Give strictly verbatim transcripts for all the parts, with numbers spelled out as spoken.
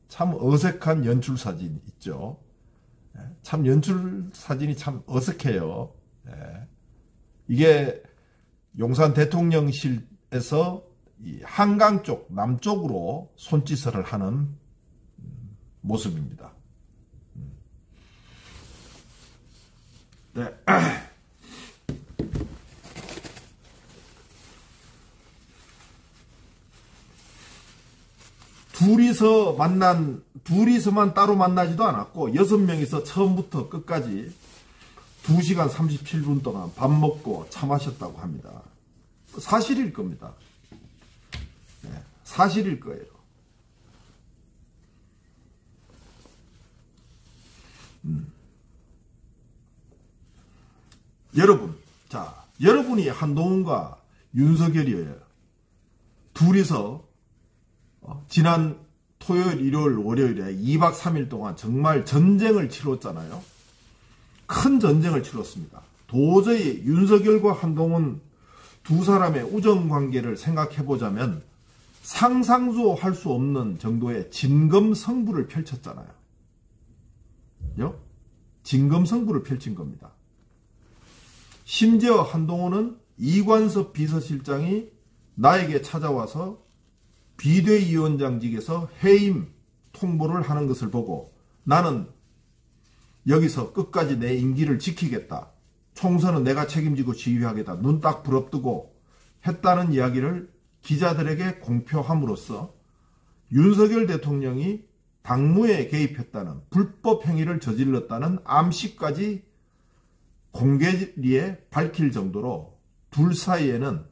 참 어색한 연출 사진 있죠. 참 연출 사진이 참 어색해요. 이게 용산 대통령실에서 이 한강 쪽 남쪽으로 손짓을 하는 모습입니다. 네. 둘이서 만난, 둘이서만 따로 만나지도 않았고, 여섯 명이서 처음부터 끝까지 두 시간 삼십칠 분 동안 밥 먹고 차 마셨다고 합니다. 사실일 겁니다. 네, 사실일 거예요. 음. 여러분, 자, 여러분이 한동훈과 윤석열이에요. 둘이서 어, 지난 토요일, 일요일, 월요일에 이 박 삼 일 동안 정말 전쟁을 치렀잖아요. 큰 전쟁을 치렀습니다. 도저히 윤석열과 한동훈 두 사람의 우정관계를 생각해보자면 상상도 할 수 없는 정도의 진검승부를 펼쳤잖아요. 요? 진검승부를 펼친 겁니다. 심지어 한동훈은 이관섭 비서실장이 나에게 찾아와서 비대위원장직에서 해임 통보를 하는 것을 보고 나는 여기서 끝까지 내 임기를 지키겠다. 총선은 내가 책임지고 지휘하겠다. 눈 딱 부릅뜨고 했다는 이야기를 기자들에게 공표함으로써 윤석열 대통령이 당무에 개입했다는 불법 행위를 저질렀다는 암시까지 공개리에 밝힐 정도로 둘 사이에는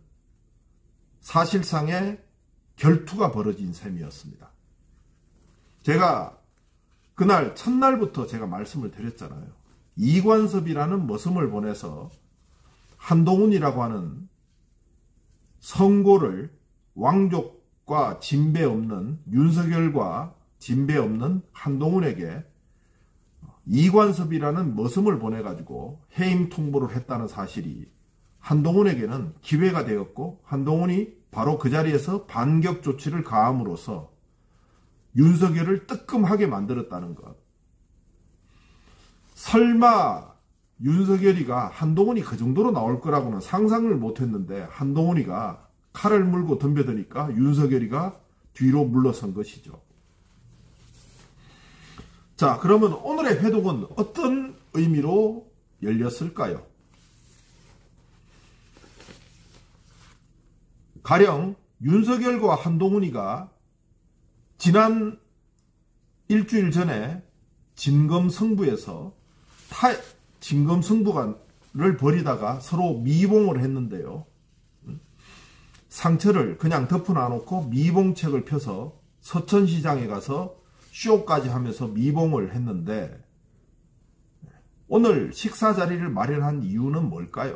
사실상의 결투가 벌어진 셈이었습니다. 제가 그날 첫날부터 제가 말씀을 드렸잖아요. 이관섭이라는 머슴을 보내서 한동훈이라고 하는 성고를 왕족과 진배 없는 윤석열과 진배 없는 한동훈에게 이관섭이라는 머슴을 보내가지고 해임 통보를 했다는 사실이 한동훈에게는 기회가 되었고 한동훈이 바로 그 자리에서 반격 조치를 가함으로써 윤석열을 뜨끔하게 만들었다는 것. 설마 윤석열이가 한동훈이 그 정도로 나올 거라고는 상상을 못했는데 한동훈이가 칼을 물고 덤벼드니까 윤석열이가 뒤로 물러선 것이죠. 자, 그러면 오늘의 회동은 어떤 의미로 열렸을까요? 가령 윤석열과 한동훈이가 지난 일주일 전에 진검승부에서 타, 진검승부를 벌이다가 서로 미봉을 했는데요. 상처를 그냥 덮어놔놓고 미봉책을 펴서 서천시장에 가서 쇼까지 하면서 미봉을 했는데 오늘 식사 자리를 마련한 이유는 뭘까요?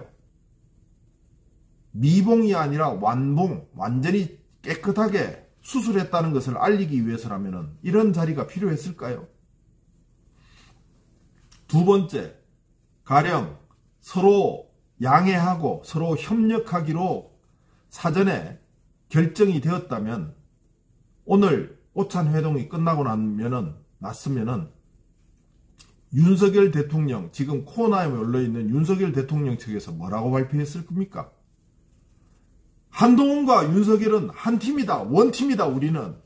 미봉이 아니라 완봉, 완전히 깨끗하게 수술했다는 것을 알리기 위해서라면 이런 자리가 필요했을까요? 두 번째, 가령 서로 양해하고 서로 협력하기로 사전에 결정이 되었다면 오늘 오찬회동이 끝나고 나면은, 났으면은 윤석열 대통령, 지금 코너에 올려있는 윤석열 대통령 측에서 뭐라고 발표했을 겁니까? 한동훈과 윤석열은 한 팀이다, 원팀이다, 우리는.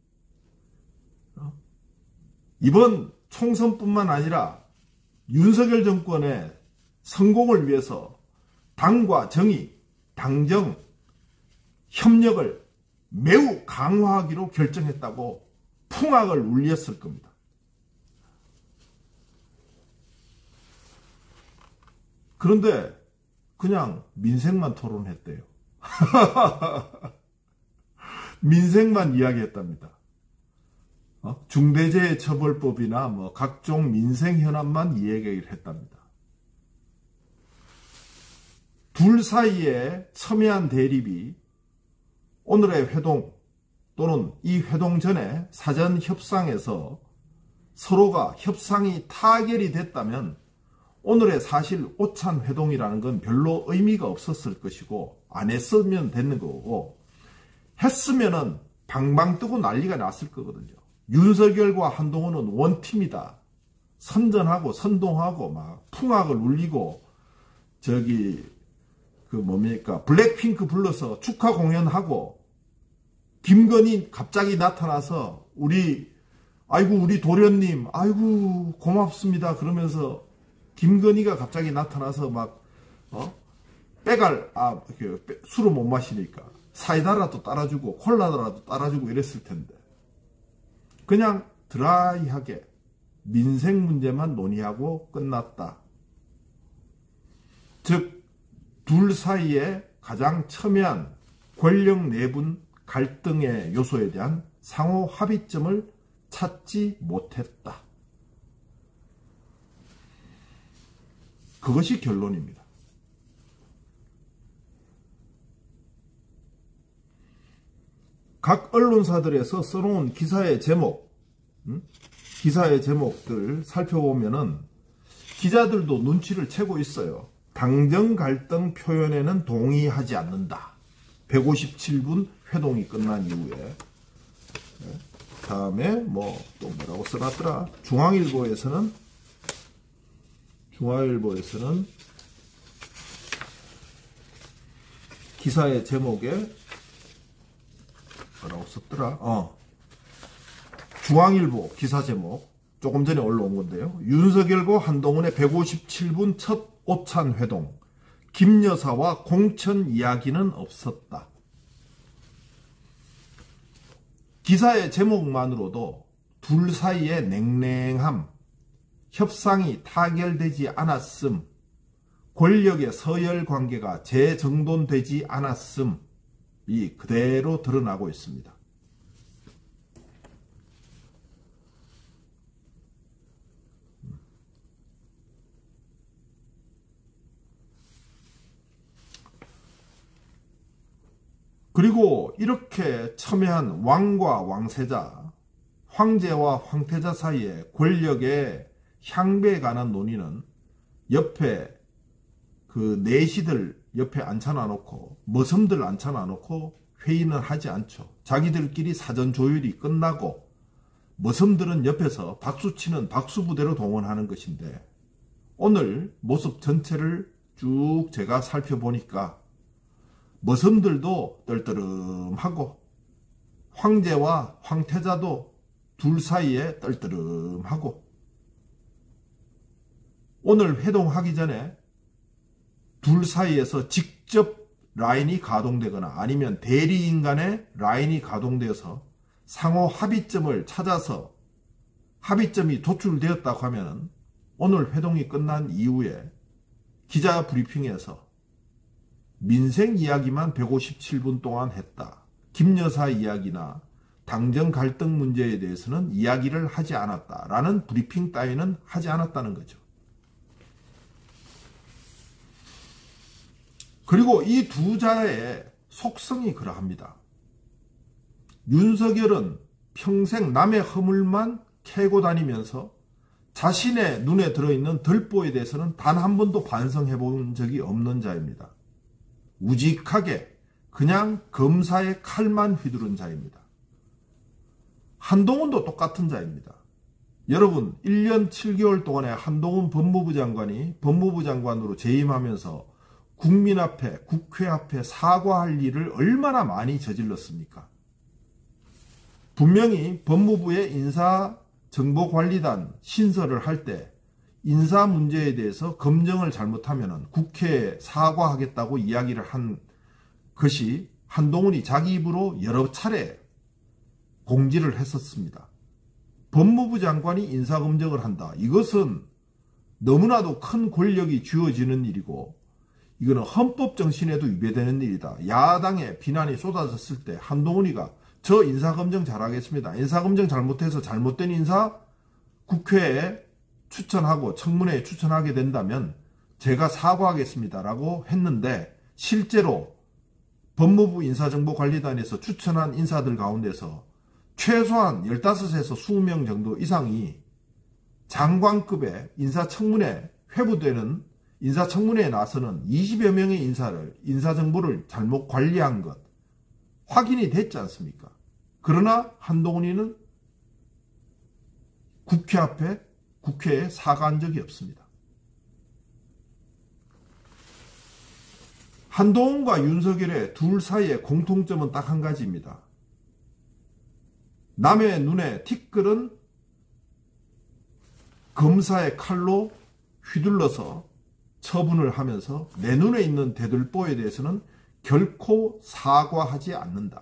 이번 총선뿐만 아니라 윤석열 정권의 성공을 위해서 당과 정의, 당정, 협력을 매우 강화하기로 결정했다고 풍악을 울렸을 겁니다. 그런데 그냥 민생만 토론했대요. 민생만 이야기했답니다. 어? 중대재해처벌법이나 뭐 각종 민생 현안만 이야기를 했답니다. 둘 사이에 첨예한 대립이 오늘의 회동 또는 이 회동 전에 사전 협상에서 서로가 협상이 타결이 됐다면 오늘의 사실 오찬 회동이라는 건 별로 의미가 없었을 것이고 안 했으면 됐는 거고 했으면은 방방 뜨고 난리가 났을 거거든요. 윤석열과 한동훈은 원팀이다. 선전하고 선동하고 막 풍악을 울리고 저기 그 뭡니까 블랙핑크 불러서 축하 공연하고 김건희 갑자기 나타나서 우리 아이고 우리 도련님 아이고 고맙습니다 그러면서 김건희가 갑자기 나타나서 막 어? 빼갈 아 그, 술을 못 마시니까 사이다라도 따라주고 콜라라도 따라주고 이랬을 텐데 그냥 드라이하게 민생 문제만 논의하고 끝났다. 즉 둘 사이에 가장 첨예한 권력 내분 갈등의 요소에 대한 상호 합의점을 찾지 못했다. 그것이 결론입니다. 각 언론사들에서 써놓은 기사의 제목, 음? 기사의 제목들 살펴보면은 기자들도 눈치를 채고 있어요. 당정 갈등 표현에는 동의하지 않는다. 백오십칠 분 회동이 끝난 이후에. 네. 다음에 뭐 또 뭐라고 써놨더라. 중앙일보에서는 중앙일보에서는 기사의 제목에 뭐라고 썼더라. 어. 중앙일보 기사 제목 조금 전에 올라온 건데요. 윤석열과 한동훈의 백오십칠 분 첫 오찬 회동. 김 여사와 공천 이야기는 없었다. 기사의 제목만으로도 둘 사이의 냉랭함, 협상이 타결되지 않았음, 권력의 서열 관계가 재정돈되지 않았음이 그대로 드러나고 있습니다. 그리고 이렇게 첨예한 왕과 왕세자, 황제와 황태자 사이의 권력의 향배에 관한 논의는 옆에 그 내시들 옆에 앉혀놔 놓고 머슴들 앉혀놔 놓고 회의는 하지 않죠. 자기들끼리 사전 조율이 끝나고 머슴들은 옆에서 박수치는 박수부대로 동원하는 것인데 오늘 모습 전체를 쭉 제가 살펴보니까 머슴들도 떨떠름하고 황제와 황태자도 둘 사이에 떨떠름하고 오늘 회동하기 전에 둘 사이에서 직접 라인이 가동되거나 아니면 대리인 간의 라인이 가동되어서 상호 합의점을 찾아서 합의점이 도출되었다고 하면 오늘 회동이 끝난 이후에 기자 브리핑에서 민생 이야기만 백오십칠 분 동안 했다. 김 여사 이야기나 당정 갈등 문제에 대해서는 이야기를 하지 않았다. 라는 브리핑 따위는 하지 않았다는 거죠. 그리고 이 두 자의 속성이 그러합니다. 윤석열은 평생 남의 허물만 캐고 다니면서 자신의 눈에 들어있는 들보에 대해서는 단 한 번도 반성해 본 적이 없는 자입니다. 우직하게 그냥 검사의 칼만 휘두른 자입니다. 한동훈도 똑같은 자입니다. 여러분 일 년 칠 개월 동안에 한동훈 법무부 장관이 법무부 장관으로 재임하면서 국민 앞에 국회 앞에 사과할 일을 얼마나 많이 저질렀습니까? 분명히 법무부의 인사정보관리단 신설을 할 때 인사 문제에 대해서 검증을 잘못하면 국회에 사과하겠다고 이야기를 한 것이 한동훈이 자기 입으로 여러 차례 공지를 했었습니다. 법무부 장관이 인사검증을 한다. 이것은 너무나도 큰 권력이 쥐어지는 일이고 이거는 헌법 정신에도 위배되는 일이다. 야당의 비난이 쏟아졌을 때 한동훈이가 저 인사검증 잘하겠습니다. 인사검증 잘못해서 잘못된 인사 국회에 추천하고 청문회에 추천하게 된다면 제가 사과하겠습니다 라고 했는데 실제로 법무부 인사정보관리단에서 추천한 인사들 가운데서 최소한 열다섯에서 이십 명 정도 이상이 장관급의 인사청문회 회부되는 인사청문회에 나서는 이십여 명의 인사를 인사정보를 잘못 관리한 것 확인이 됐지 않습니까? 그러나 한동훈이는 국회 앞에 국회에 사과한 적이 없습니다. 한동훈과 윤석열의 둘 사이의 공통점은 딱 한 가지입니다. 남의 눈에 티끌은 검사의 칼로 휘둘러서 처분을 하면서 내 눈에 있는 대들보에 대해서는 결코 사과하지 않는다.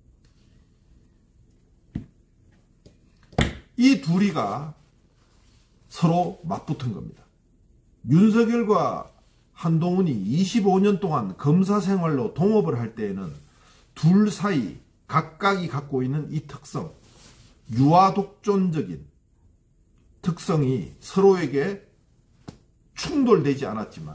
이 둘이가 서로 맞붙은 겁니다. 윤석열과 한동훈이 이십오 년 동안 검사 생활로 동업을 할 때에는 둘 사이 각각이 갖고 있는 이 특성, 유아독존적인 특성이 서로에게 충돌되지 않았지만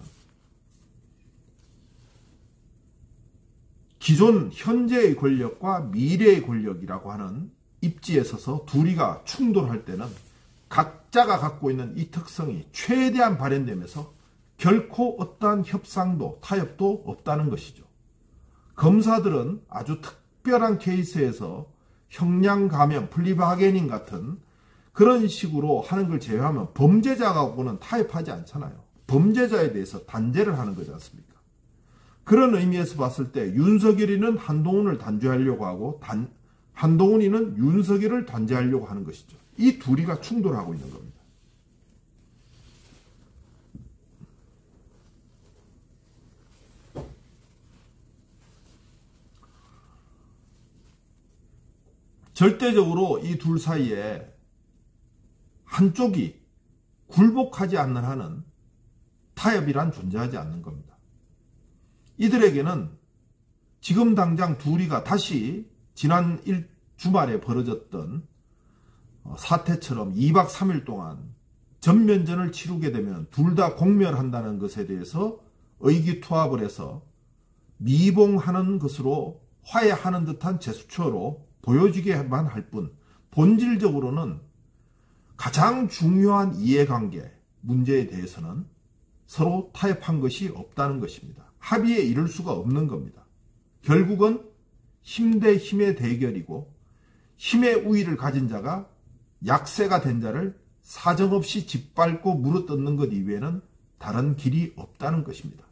기존 현재의 권력과 미래의 권력이라고 하는 입지에 서서 둘이가 충돌할 때는 각자가 갖고 있는 이 특성이 최대한 발현되면서 결코 어떠한 협상도 타협도 없다는 것이죠. 검사들은 아주 특별한 케이스에서 형량 감형, 플리바게닝 같은 그런 식으로 하는 걸 제외하면 범죄자하고는 타협하지 않잖아요. 범죄자에 대해서 단죄를 하는 거지 않습니까? 그런 의미에서 봤을 때 윤석열이는 한동훈을 단죄하려고 하고 단, 한동훈이는 윤석열을 단죄하려고 하는 것이죠. 이 둘이가 충돌하고 있는 겁니다. 절대적으로 이 둘 사이에 한쪽이 굴복하지 않는 한은 타협이란 존재하지 않는 겁니다. 이들에게는 지금 당장 둘이가 다시 지난 일 주말에 벌어졌던 사태처럼 이박 삼일 동안 전면전을 치르게 되면 둘 다 공멸한다는 것에 대해서 의기투합을 해서 미봉하는 것으로 화해하는 듯한 제스처로 보여지게만 할 뿐 본질적으로는 가장 중요한 이해관계 문제에 대해서는 서로 타협한 것이 없다는 것입니다. 합의에 이를 수가 없는 겁니다. 결국은 힘 대 힘의 대결이고 힘의 우위를 가진 자가 약세가 된 자를 사정없이 짓밟고 물어뜯는 것 이외에는 다른 길이 없다는 것입니다.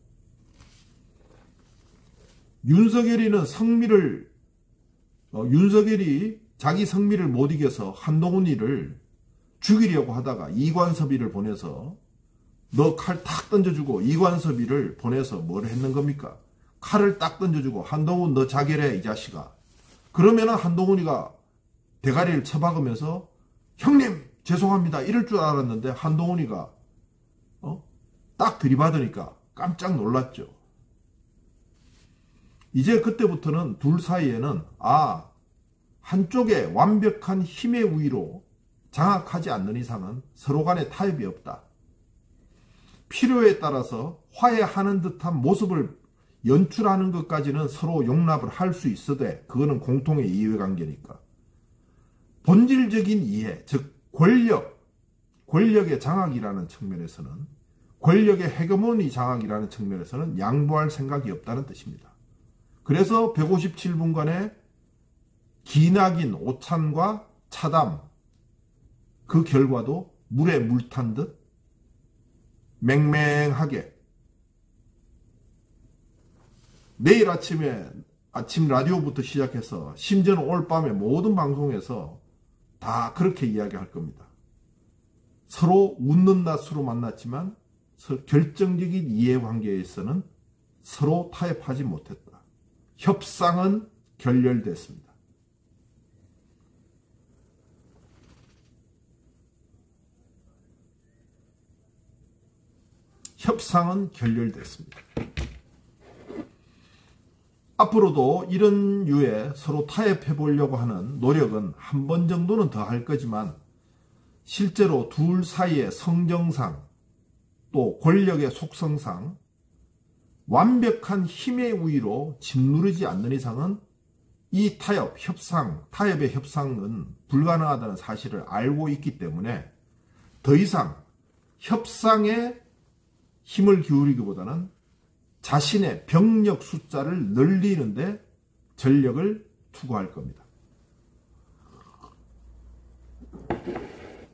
윤석열이는 성미를 어, 윤석열이 자기 성미를 못 이겨서 한동훈이를 죽이려고 하다가 이관섭이를 보내서 너 칼 탁 던져주고 이관섭이를 보내서 뭘 했는 겁니까? 칼을 딱 던져주고 한동훈 너 자결해 이 자식아. 그러면은 한동훈이가 대가리를 쳐박으면서 형님 죄송합니다 이럴 줄 알았는데 한동훈이가 어? 딱 들이받으니까 깜짝 놀랐죠. 이제 그때부터는 둘 사이에는 아 한쪽에 완벽한 힘의 우위로 장악하지 않는 이상은 서로 간에 타협이 없다. 필요에 따라서 화해하는 듯한 모습을 연출하는 것까지는 서로 용납을 할 수 있어도 그거는 공통의 이해관계니까. 본질적인 이해, 즉 권력, 권력의 장악이라는 측면에서는 권력의 헤게모니 장악이라는 측면에서는 양보할 생각이 없다는 뜻입니다. 그래서 백오십칠 분간의 기나긴 오찬과 차담 그 결과도 물에 물 탄 듯 맹맹하게 내일 아침에 아침 라디오부터 시작해서 심지어는 오늘 밤에 모든 방송에서 다 그렇게 이야기할 겁니다. 서로 웃는 낯으로 만났지만 결정적인 이해관계에서는 서로 타협하지 못했다. 협상은 결렬됐습니다. 협상은 결렬됐습니다. 앞으로도 이런 유에 서로 타협해 보려고 하는 노력은 한 번 정도는 더 할 거지만 실제로 둘 사이의 성정상 또 권력의 속성상 완벽한 힘의 우위로 짓누르지 않는 이상은 이 타협, 협상, 타협의 협상은 불가능하다는 사실을 알고 있기 때문에 더 이상 협상에 힘을 기울이기보다는 자신의 병력 숫자를 늘리는데 전력을 투구할 겁니다.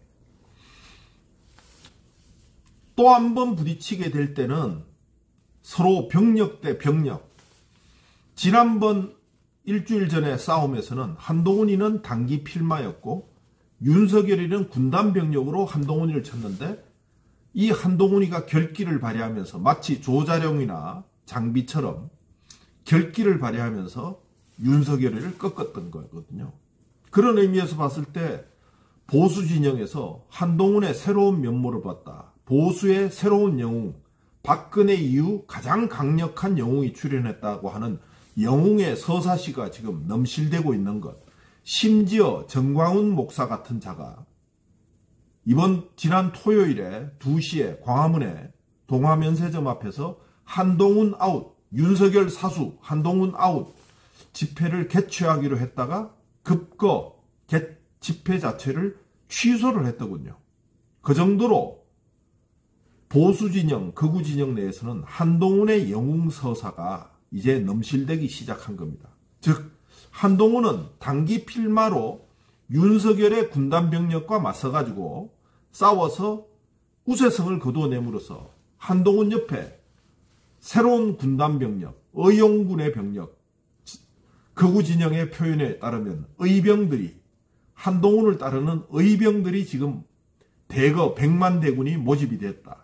또 한 번 부딪히게 될 때는 서로 병력 대 병력. 지난번 일주일 전에 싸움에서는 한동훈이는 단기 필마였고 윤석열이는 군단 병력으로 한동훈이를 쳤는데 이 한동훈이가 결기를 발휘하면서 마치 조자룡이나 장비처럼 결기를 발휘하면서 윤석열이를 꺾었던 거거든요. 그런 의미에서 봤을 때 보수 진영에서 한동훈의 새로운 면모를 봤다. 보수의 새로운 영웅, 박근혜 이후 가장 강력한 영웅이 출연했다고 하는 영웅의 서사시가 지금 넘실대고 있는 것. 심지어 정광훈 목사 같은 자가 이번 지난 토요일에 두 시에 광화문에 동화면세점 앞에서 한동훈 아웃, 윤석열 사수, 한동훈 아웃 집회를 개최하기로 했다가 급거 개, 집회 자체를 취소를 했더군요. 그 정도로 보수 진영, 극우 진영 내에서는 한동훈의 영웅 서사가 이제 넘실대기 시작한 겁니다. 즉 한동훈은 단기 필마로 윤석열의 군단 병력과 맞서가지고 싸워서 우세성을 거둬내므로써 한동훈 옆에 새로운 군단 병력, 의용군의 병력, 극우 진영의 표현에 따르면 의병들이, 한동훈을 따르는 의병들이 지금 대거 백만 대군이 모집이 됐다.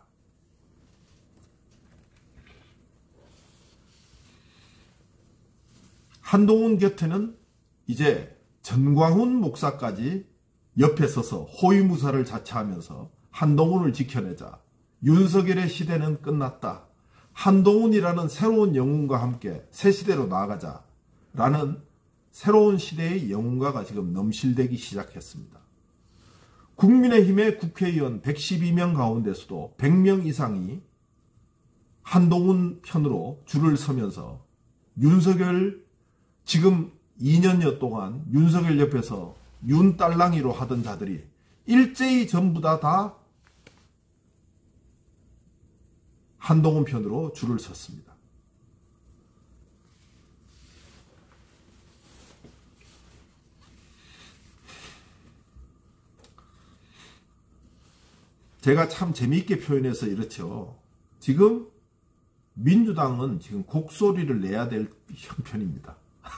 한동훈 곁에는 이제 전광훈 목사까지 옆에 서서 호위무사를 자처하면서 한동훈을 지켜내자. 윤석열의 시대는 끝났다. 한동훈이라는 새로운 영웅과 함께 새 시대로 나아가자. 라는 새로운 시대의 영웅가가 지금 넘실대기 시작했습니다. 국민의힘의 국회의원 백십이 명 가운데서도 백 명 이상이 한동훈 편으로 줄을 서면서 윤석열 지금 이 년여 동안 윤석열 옆에서 윤딸랑이로 하던 자들이 일제히 전부 다, 다 한동훈 편으로 줄을 섰습니다. 제가 참 재미있게 표현해서 이렇죠. 지금 민주당은 지금 곡소리를 내야 될 형편입니다.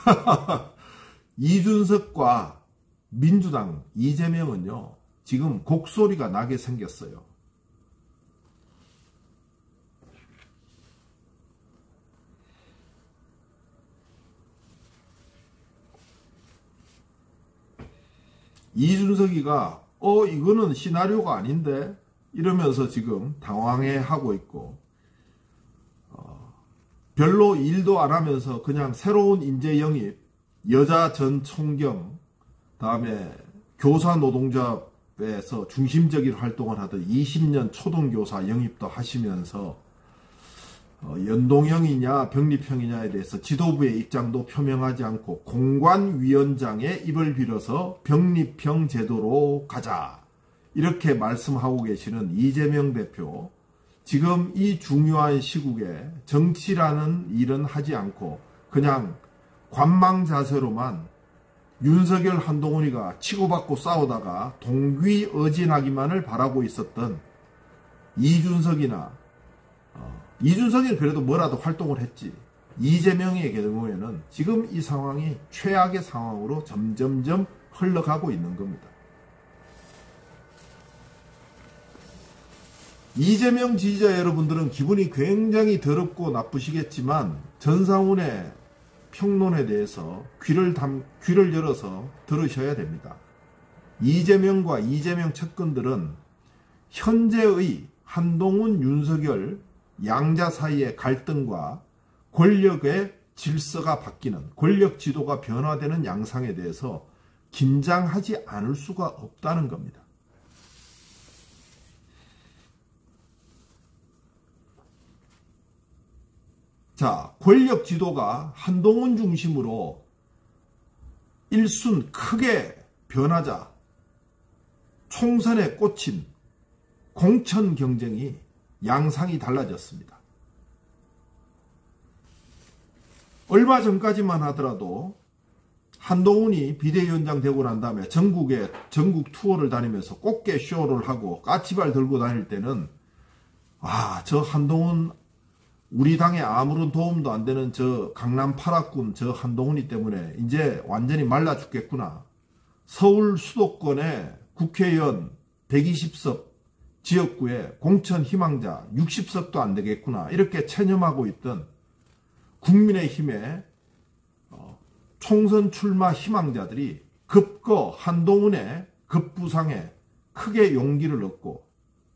이준석과 민주당 이재명은요 지금 곡소리가 나게 생겼어요. 이준석이가 어 이거는 시나리오가 아닌데 이러면서 지금 당황해하고 있고 어, 별로 일도 안 하면서 그냥 새로운 인재 영입, 여자 전 총경, 다음에 교사 노동조합에서 중심적인 활동을 하던 이십 년 초등교사 영입도 하시면서 어, 연동형이냐 병립형이냐에 대해서 지도부의 입장도 표명하지 않고 공관위원장의 입을 빌어서 병립형 제도로 가자 이렇게 말씀하고 계시는 이재명 대표, 지금 이 중요한 시국에 정치라는 일은 하지 않고 그냥 관망 자세로만 윤석열 한동훈이가 치고받고 싸우다가 동귀어진하기만을 바라고 있었던 이준석이나 어, 이준석이는 그래도 뭐라도 활동을 했지. 이재명의 경우에는 지금 이 상황이 최악의 상황으로 점점점 흘러가고 있는 겁니다. 이재명 지지자 여러분들은 기분이 굉장히 더럽고 나쁘시겠지만 전상훈의 평론에 대해서 귀를, 담, 귀를 열어서 들으셔야 됩니다. 이재명과 이재명 측근들은 현재의 한동훈, 윤석열 양자 사이의 갈등과 권력의 질서가 바뀌는, 권력 지도가 변화되는 양상에 대해서 긴장하지 않을 수가 없다는 겁니다. 자, 권력 지도가 한동훈 중심으로 일순 크게 변하자 총선에 꽂힌 공천 경쟁이 양상이 달라졌습니다. 얼마 전까지만 하더라도 한동훈이 비대위원장 되고 난 다음에 전국에 전국 투어를 다니면서 꽃게 쇼를 하고 까치발 들고 다닐 때는 아, 저 한동훈 우리 당에 아무런 도움도 안 되는 저 강남 팔 학군 저 한동훈이 때문에 이제 완전히 말라 죽겠구나. 서울 수도권에 국회의원 백이십 석 지역구에 공천 희망자 육십 석도 안 되겠구나. 이렇게 체념하고 있던 국민의힘의 총선 출마 희망자들이 급거 한동훈의 급부상에 크게 용기를 얻고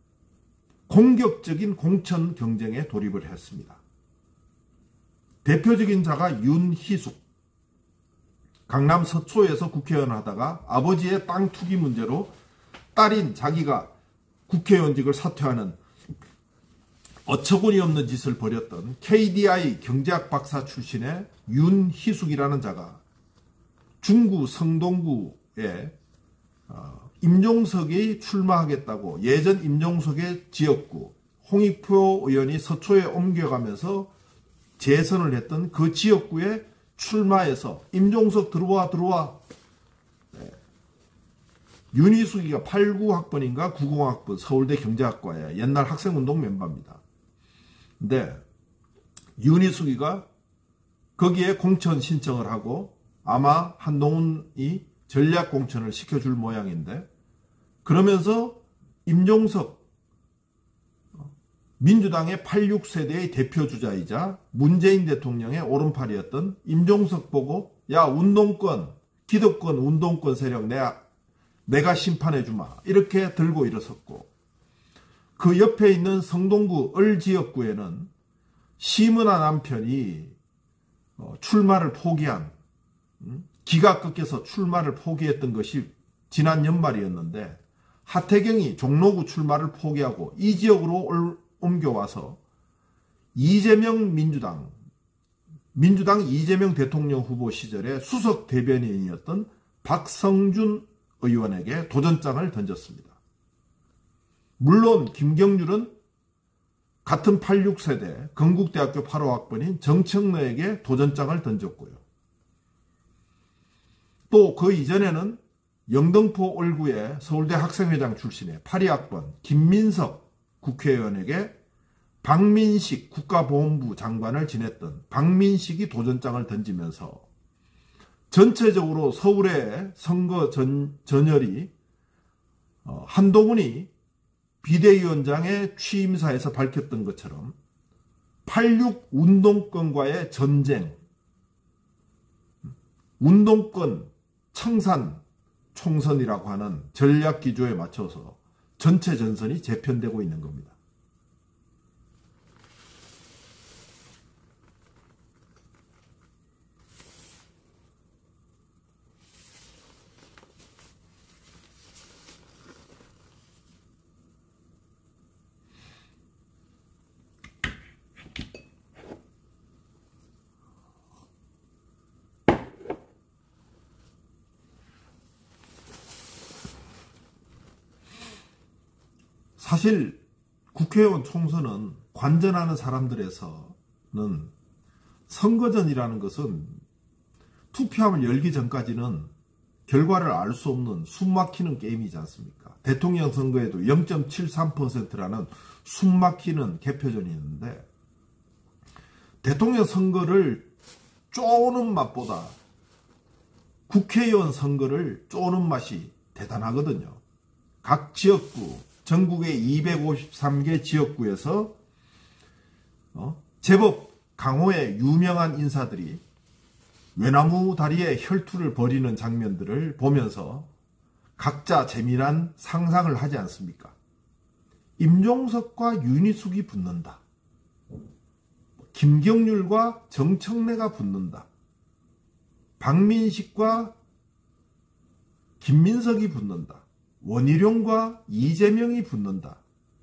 공격적인 공천 경쟁에 돌입을 했습니다. 대표적인 자가 윤희숙. 강남 서초에서 국회의원 하다가 아버지의 땅 투기 문제로 딸인 자기가 국회의원직을 사퇴하는 어처구니 없는 짓을 벌였던 케이디아이 경제학 박사 출신의 윤희숙이라는 자가 중구 성동구에 임종석이 출마하겠다고 예전 임종석의 지역구 홍익표 의원이 서초에 옮겨가면서 재선을 했던 그 지역구에 출마해서 임종석 들어와 들어와. 네. 윤희숙이가 팔십구 학번인가 구십 학번 서울대 경제학과의 옛날 학생운동 멤버입니다. 근데 윤희숙이가 거기에 공천 신청을 하고 아마 한동훈이 전략 공천을 시켜줄 모양인데, 그러면서 임종석 민주당의 팔십육 세대의 대표주자이자 문재인 대통령의 오른팔이었던 임종석 보고 야 운동권 기득권 운동권 세력 내가, 내가 심판해주마 이렇게 들고 일어섰고, 그 옆에 있는 성동구 을지역구에는 심은하 남편이 출마를 포기한, 기가 꺾여서 출마를 포기했던 것이 지난 연말이었는데, 하태경이 종로구 출마를 포기하고 이 지역으로 옮겨와서 이재명 민주당, 민주당 이재명 대통령 후보 시절에 수석 대변인이었던 박성준 의원에게 도전장을 던졌습니다. 물론 김경률은 같은 팔십육 세대 건국대학교 팔십오 학번인 정청래에게 도전장을 던졌고요. 또 그 이전에는 영등포 을구의 서울대 학생회장 출신의 팔십이 학번 김민석 국회의원에게 박민식 국가보훈부 장관을 지냈던 박민식이 도전장을 던지면서 전체적으로 서울의 선거 전, 전열이 어, 한동훈이 비대위원장의 취임사에서 밝혔던 것처럼 팔십육 운동권과의 전쟁, 운동권 청산 총선이라고 하는 전략 기조에 맞춰서 전체 전선이 재편되고 있는 겁니다. 사실 국회의원 총선은 관전하는 사람들에서는 선거전이라는 것은 투표함을 열기 전까지는 결과를 알 수 없는 숨막히는 게임이지 않습니까? 대통령 선거에도 영 점 칠삼 퍼센트라는 숨막히는 개표전이 있는데, 대통령 선거를 쪼는 맛보다 국회의원 선거를 쪼는 맛이 대단하거든요. 각 지역구, 전국의 이백오십삼 개 지역구에서 어? 제법 강호의 유명한 인사들이 외나무 다리에 혈투를 벌이는 장면들을 보면서 각자 재미난 상상을 하지 않습니까? 임종석과 윤희숙이 붙는다. 김경률과 정청래가 붙는다. 박민식과 김민석이 붙는다. 원희룡과 이재명이 붙는다.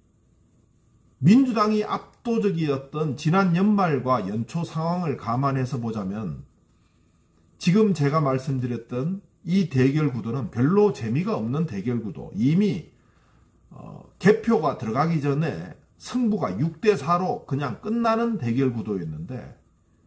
민주당이 압도적이었던 지난 연말과 연초 상황을 감안해서 보자면 지금 제가 말씀드렸던 이 대결 구도는 별로 재미가 없는 대결 구도, 이미 어, 개표가 들어가기 전에 승부가 육 대 사로 그냥 끝나는 대결 구도였는데,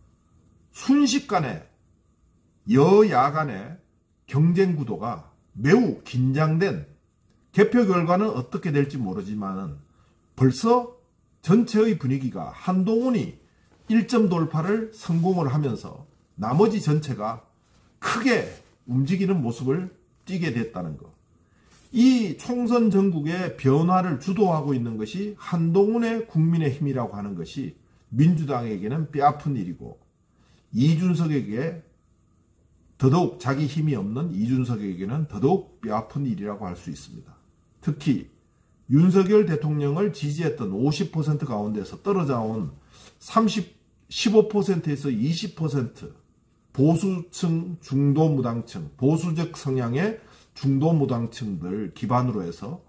순식간에 여야 간의 경쟁 구도가 매우 긴장된, 개표 결과는 어떻게 될지 모르지만 벌써 전체의 분위기가 한동훈이 일 점 돌파를 성공을 하면서 나머지 전체가 크게 움직이는 모습을 띠게 됐다는 것. 이 총선 전국의 변화를 주도하고 있는 것이 한동훈의 국민의힘이라고 하는 것이 민주당에게는 뼈아픈 일이고, 이준석에게 더더욱 자기 힘이 없는 이준석에게는 더더욱 뼈아픈 일이라고 할 수 있습니다. 특히 윤석열 대통령을 지지했던 오십 퍼센트 가운데서 떨어져 온 삼십, 십오 퍼센트에서 이십 퍼센트 보수층, 중도무당층, 보수적 성향의 중도무당층들 기반으로 해서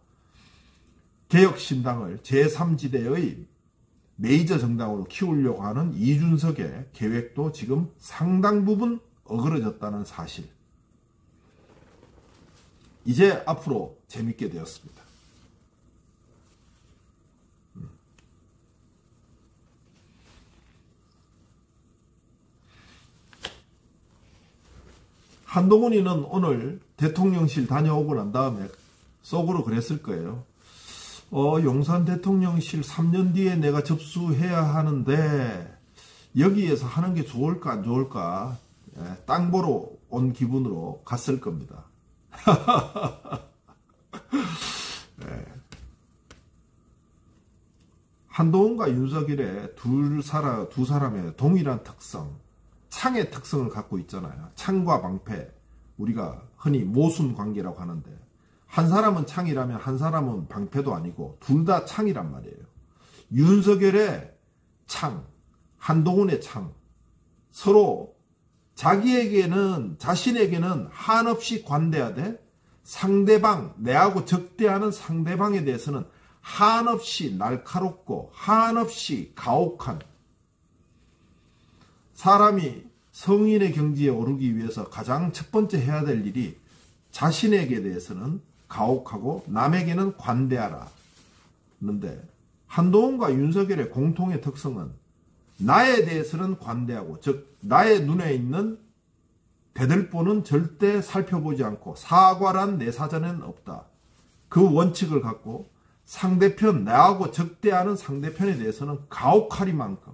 개혁신당을 제삼 지대의 메이저 정당으로 키우려고 하는 이준석의 계획도 지금 상당 부분 어그러졌다는 사실. 이제 앞으로 재밌게 되었습니다. 한동훈이는 오늘 대통령실 다녀오고 난 다음에 속으로 그랬을 거예요. 어, 용산 대통령실 삼 년 뒤에 내가 접수해야 하는데 여기에서 하는 게 좋을까 안 좋을까, 예, 땅 보러 온 기분으로 갔을 겁니다. 예. 한동훈과 윤석열의 두 사람, 두 사람의 동일한 특성, 창의 특성을 갖고 있잖아요. 창과 방패, 우리가 흔히 모순 관계라고 하는데, 한 사람은 창이라면 한 사람은 방패도 아니고 둘 다 창이란 말이에요. 윤석열의 창, 한동훈의 창, 서로 자기에게는, 자신에게는 한없이 관대하되 상대방, 내하고 적대하는 상대방에 대해서는 한없이 날카롭고 한없이 가혹한, 사람이 성인의 경지에 오르기 위해서 가장 첫 번째 해야 될 일이 자신에게 대해서는 가혹하고 남에게는 관대하라. 그런데 한동훈과 윤석열의 공통의 특성은 나에 대해서는 관대하고, 즉 나의 눈에 있는 대들보는 절대 살펴보지 않고 사과란 내 사전에는 없다. 그 원칙을 갖고 상대편, 나하고 적대하는 상대편에 대해서는 가혹하리만큼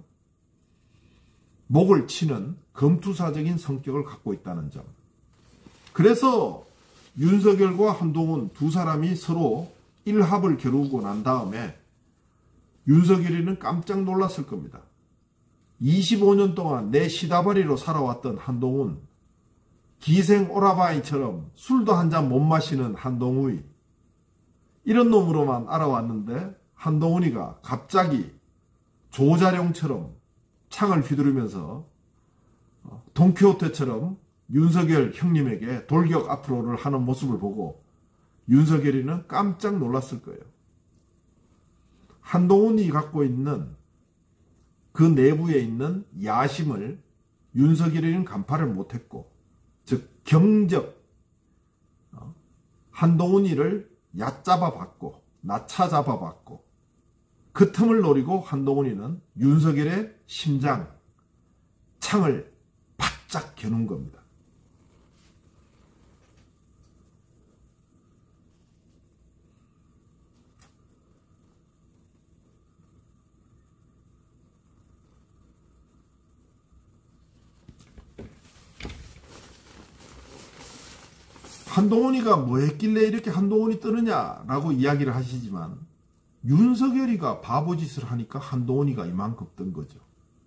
목을 치는 검투사적인 성격을 갖고 있다는 점. 그래서 윤석열과 한동훈 두 사람이 서로 일합을 겨루고 난 다음에 윤석열이는 깜짝 놀랐을 겁니다. 이십오 년 동안 내 시다바리로 살아왔던 한동훈, 기생 오라바이처럼 술도 한 잔 못 마시는 한동훈이, 이런 놈으로만 알아왔는데 한동훈이가 갑자기 조자룡처럼 창을 휘두르면서 돈키호테처럼 윤석열 형님에게 돌격 앞으로를 하는 모습을 보고 윤석열이는 깜짝 놀랐을 거예요. 한동훈이 갖고 있는 그 내부에 있는 야심을 윤석열이는 간파를 못했고, 즉 경적, 한동훈이를 얕잡아 봤고 낮춰 잡아 봤고, 그 틈을 노리고 한동훈이는 윤석열의 심장, 창을 바짝 겨눈 겁니다. 한동훈이가 뭐 했길래 이렇게 한동훈이 뜨느냐라고 이야기를 하시지만, 윤석열이가 바보짓을 하니까 한동훈이가 이만큼 뜬 거죠.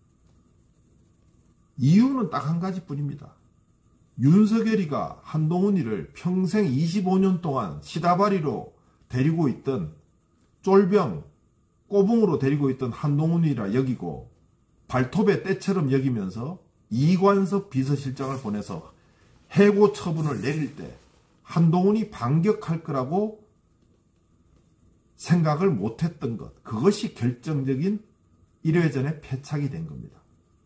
이유는 딱 한 가지뿐입니다. 윤석열이가 한동훈이를 평생 이십오 년 동안 시다바리로 데리고 있던, 쫄병, 꼬붕으로 데리고 있던 한동훈이라 여기고 발톱의 때처럼 여기면서 이관석 비서실장을 보내서 해고 처분을 내릴 때 한동훈이 반격할 거라고 생각을 못했던 것, 그것이 결정적인 일 회전의 패착이 된 겁니다.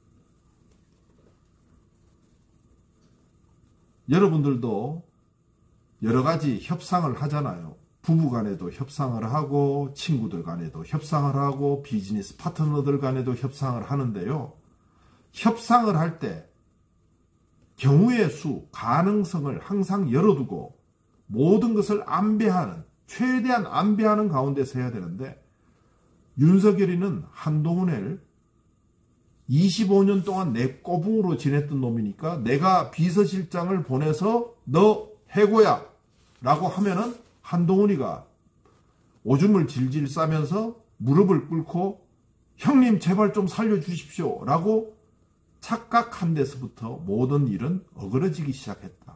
여러분들도 여러 가지 협상을 하잖아요. 부부 간에도 협상을 하고, 친구들 간에도 협상을 하고, 비즈니스 파트너들 간에도 협상을 하는데요. 협상을 할 때 경우의 수, 가능성을 항상 열어두고 모든 것을 안배하는, 최대한 안배하는 가운데서 해야 되는데, 윤석열이는 한동훈을 이십오 년 동안 내 꼬붕으로 지냈던 놈이니까 내가 비서실장을 보내서 너 해고야 라고 하면은 한동훈이가 오줌을 질질 싸면서 무릎을 꿇고 형님 제발 좀 살려주십시오 라고 착각한 데서부터 모든 일은 어그러지기 시작했다.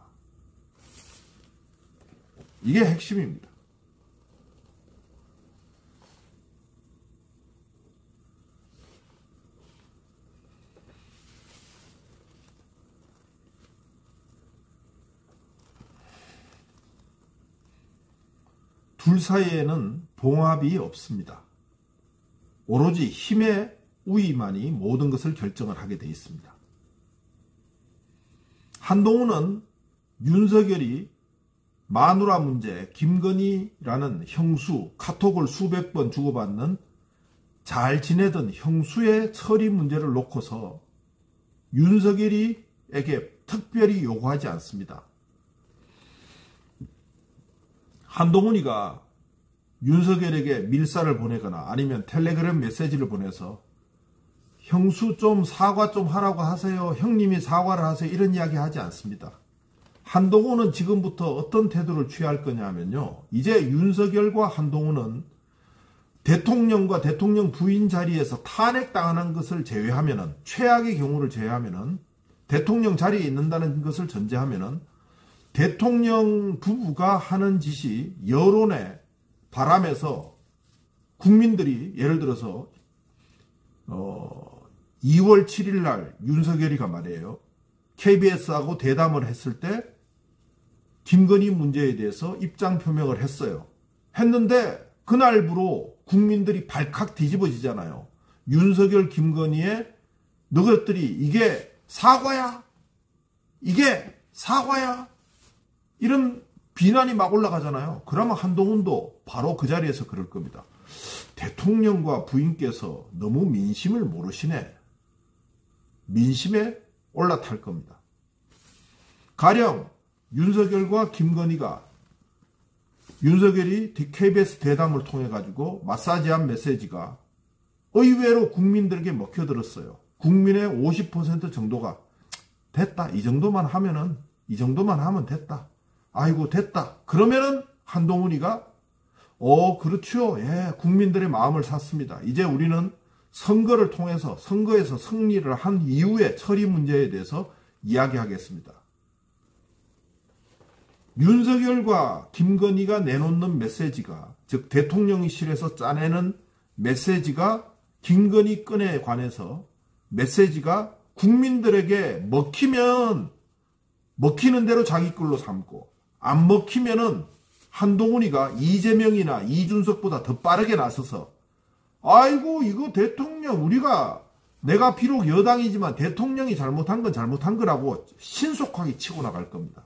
이게 핵심입니다. 둘 사이에는 봉합이 없습니다. 오로지 힘의 우위만이 모든 것을 결정을 하게 되어 있습니다. 한동훈은 윤석열이 마누라 문제, 김건희라는 형수, 카톡을 수백 번 주고받는 잘 지내던 형수의 처리 문제를 놓고서 윤석열이에게 특별히 요구하지 않습니다. 한동훈이가 윤석열에게 밀사를 보내거나 아니면 텔레그램 메시지를 보내서 형수 좀 사과 좀 하라고 하세요. 형님이 사과를 하세요. 이런 이야기 하지 않습니다. 한동훈은 지금부터 어떤 태도를 취할 거냐 하면요. 이제 윤석열과 한동훈은 대통령과 대통령 부인 자리에서 탄핵당하는 것을 제외하면은, 최악의 경우를 제외하면은, 대통령 자리에 있는다는 것을 전제하면은 대통령 부부가 하는 짓이 여론의 바람에서 국민들이 예를 들어서 어 이월 칠일 날 윤석열이가 말이에요. 케이비에스하고 대담을 했을 때 김건희 문제에 대해서 입장 표명을 했어요. 했는데 그날부로 국민들이 발칵 뒤집어지잖아요. 윤석열, 김건희의 너희들이 이게 사과야? 이게 사과야? 이런 비난이 막 올라가잖아요. 그러면 한동훈도 바로 그 자리에서 그럴 겁니다. 대통령과 부인께서 너무 민심을 모르시네. 민심에 올라탈 겁니다. 가령 윤석열과 김건희가 윤석열이 케이비에스 대담을 통해 가지고 마사지한 메시지가 의외로 국민들에게 먹혀들었어요. 국민의 오십 퍼센트 정도가 됐다. 이 정도만 하면은 이 정도만 하면 됐다. 아이고 됐다. 그러면은 한동훈이가 어 그렇죠. 예, 국민들의 마음을 샀습니다. 이제 우리는 선거를 통해서 선거에서 승리를 한 이후에 처리 문제에 대해서 이야기하겠습니다. 윤석열과 김건희가 내놓는 메시지가, 즉 대통령실에서 짜내는 메시지가 김건희 건에 관해서 메시지가 국민들에게 먹히면 먹히는 대로 자기 걸로 삼고 안 먹히면은 한동훈이가 이재명이나 이준석보다 더 빠르게 나서서 아이고 이거 대통령 우리가 내가 비록 여당이지만 대통령이 잘못한 건 잘못한 거라고 신속하게 치고 나갈 겁니다.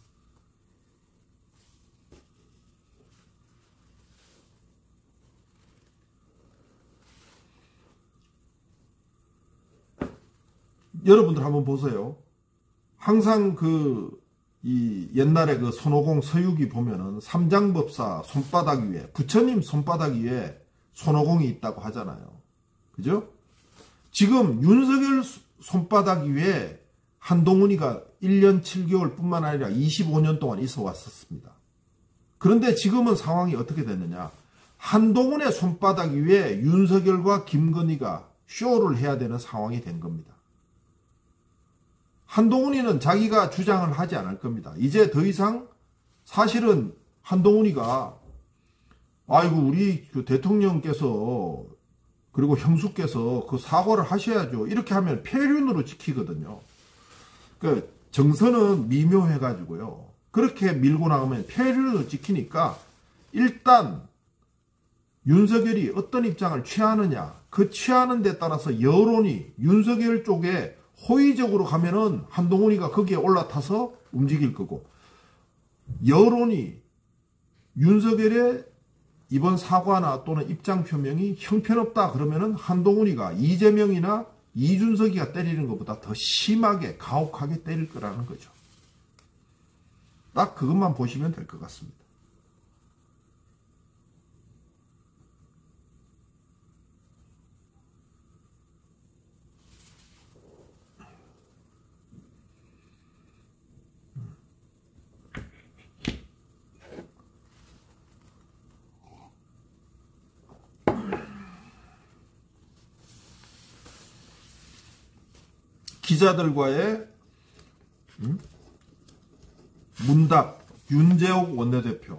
여러분들 한번 보세요. 항상 그 이 옛날에 그 손오공 서유기 보면은 삼장법사 손바닥 위에 부처님 손바닥 위에 손오공이 있다고 하잖아요. 그죠? 지금 윤석열 손바닥 위에 한동훈이가 일 년 칠 개월 뿐만 아니라 이십오 년 동안 있어 왔었습니다. 그런데 지금은 상황이 어떻게 됐느냐? 한동훈의 손바닥 위에 윤석열과 김건희가 쇼를 해야 되는 상황이 된 겁니다. 한동훈이는 자기가 주장을 하지 않을 겁니다. 이제 더 이상 사실은 한동훈이가 아이고 우리 그 대통령께서 그리고 형수께서 그 사과를 하셔야죠. 이렇게 하면 폐륜으로 찍히거든요. 그 정서는 미묘해가지고요. 그렇게 밀고 나가면 폐륜으로 찍히니까 일단 윤석열이 어떤 입장을 취하느냐, 그 취하는 데 따라서 여론이 윤석열 쪽에 호의적으로 가면은 한동훈이가 거기에 올라타서 움직일 거고, 여론이 윤석열의 이번 사과나 또는 입장 표명이 형편없다 그러면은 한동훈이가 이재명이나 이준석이가 때리는 것보다 더 심하게 가혹하게 때릴 거라는 거죠. 딱 그것만 보시면 될 것 같습니다. 기자들과의 음? 문답. 윤재옥 원내대표.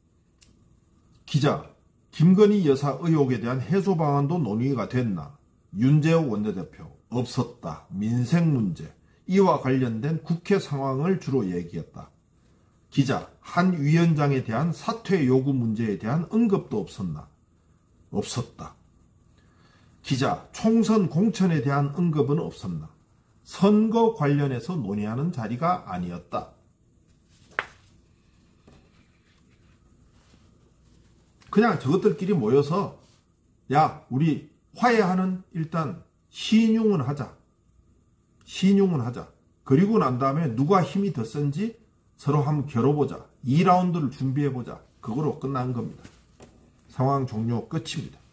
기자, 김건희 여사 의혹에 대한 해소 방안도 논의가 됐나? 윤재옥 원내대표. 없었다. 민생 문제. 이와 관련된 국회 상황을 주로 얘기했다. 기자, 한 위원장에 대한 사퇴 요구 문제에 대한 언급도 없었나? 없었다. 기자, 총선 공천에 대한 언급은 없었나? 선거 관련해서 논의하는 자리가 아니었다. 그냥 저것들끼리 모여서 야, 우리 화해하는 일단 신용은 하자. 신용은 하자. 그리고 난 다음에 누가 힘이 더 센지 서로 한번 겨뤄보자. 이 라운드를 준비해보자. 그거로 끝난 겁니다. 상황 종료 끝입니다.